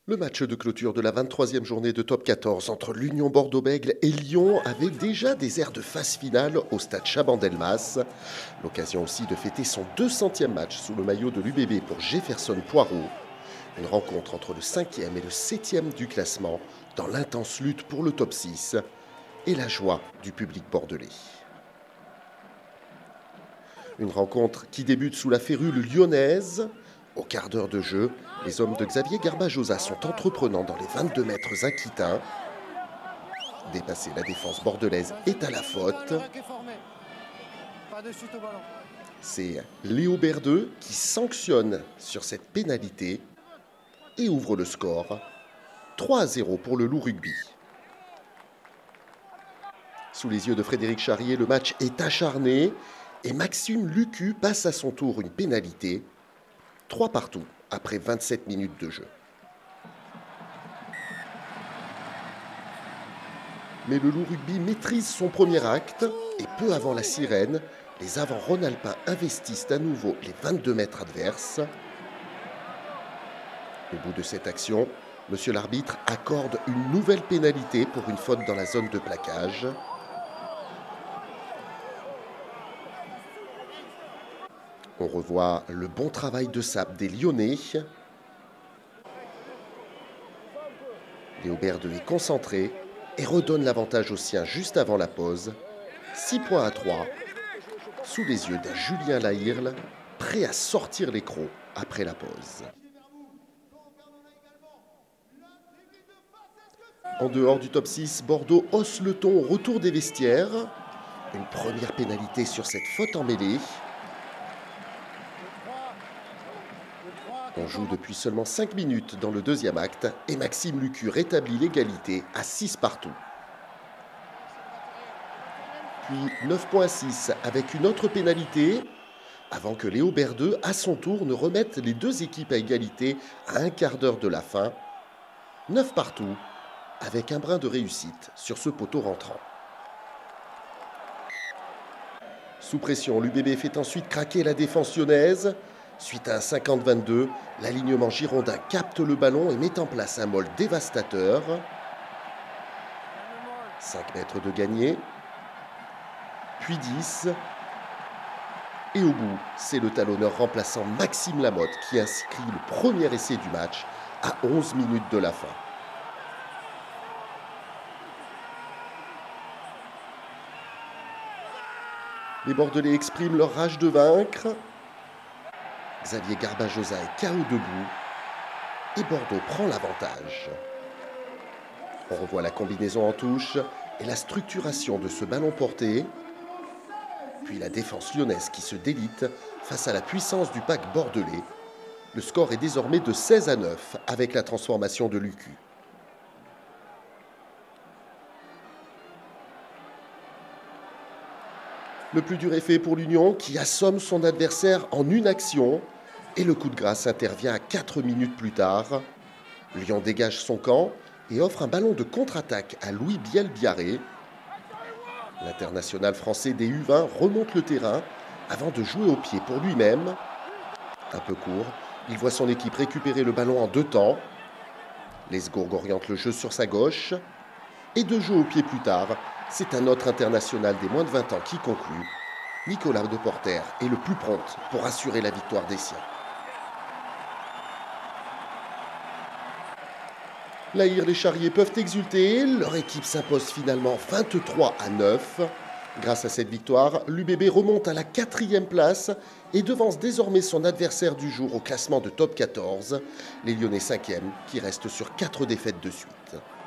Le match de clôture de la 23e journée de Top 14 entre l'Union Bordeaux-Bègles et Lyon avait déjà des airs de phase finale au stade Chaban-Delmas. L'occasion aussi de fêter son 200e match sous le maillot de l'UBB pour Jefferson Poirot. Une rencontre entre le 5e et le 7e du classement dans l'intense lutte pour le top 6 et la joie du public bordelais. Une rencontre qui débute sous la férule lyonnaise. Au quart d'heure de jeu, les hommes de Xavier Garbajosa sont entreprenants dans les 22 mètres aquitains. Dépasser la défense bordelaise est à la faute. C'est Léo Berdeux qui sanctionne sur cette pénalité et ouvre le score. 3-0 pour le Loup Rugby. Sous les yeux de Frédéric Charrier, le match est acharné et Maxime Lucu passe à son tour une pénalité. 3 partout après 27 minutes de jeu. Mais le Loup Rugby maîtrise son premier acte et peu avant la sirène, les avants rhône-alpins investissent à nouveau les 22 mètres adverses. Au bout de cette action, monsieur l'arbitre accorde une nouvelle pénalité pour une faute dans la zone de plaquage. On revoit le bon travail de sape des Lyonnais. Léo Berdeux est concentré et redonne l'avantage aux siens juste avant la pause. 6 points à 3, sous les yeux d'un Julien Lahirle, prêt à sortir les crocs après la pause. En dehors du top 6, Bordeaux hausse le ton au retour des vestiaires. Une première pénalité sur cette faute en mêlée. On joue depuis seulement 5 minutes dans le deuxième acte et Maxime Lucu rétablit l'égalité à 6 partout. Puis 9.6 avec une autre pénalité avant que Léo Berdeux, à son tour, ne remette les deux équipes à égalité à un quart d'heure de la fin. 9 partout avec un brin de réussite sur ce poteau rentrant. Sous pression, l'UBB fait ensuite craquer la défense lyonnaise. Suite à un 50-22, l'alignement girondin capte le ballon et met en place un molde dévastateur. 5 mètres de gagné, puis 10. Et au bout, c'est le talonneur remplaçant Maxime Lamotte qui inscrit le premier essai du match à 11 minutes de la fin. Les Bordelais expriment leur rage de vaincre. Xavier Garbajosa est KO debout et Bordeaux prend l'avantage. On revoit la combinaison en touche et la structuration de ce ballon porté. Puis la défense lyonnaise qui se délite face à la puissance du pack bordelais. Le score est désormais de 16-9 avec la transformation de Lucu. Le plus dur est fait pour l'Union qui assomme son adversaire en une action et le coup de grâce intervient à 4 minutes plus tard. Lyon dégage son camp et offre un ballon de contre-attaque à Louis Biel-Biarré. L'international français des U20 remonte le terrain avant de jouer au pied pour lui-même. Un peu court, il voit son équipe récupérer le ballon en 2 temps. Lesgourg oriente le jeu sur sa gauche et 2 jeux au pied plus tard, c'est un autre international des moins de 20 ans qui conclut. Nicolas Deporter est le plus prompt pour assurer la victoire des siens. Lahirle et Charrier peuvent exulter. Leur équipe s'impose finalement 23-9. Grâce à cette victoire, l'UBB remonte à la 4e place et devance désormais son adversaire du jour au classement de top 14, les Lyonnais 5e qui restent sur 4 défaites de suite.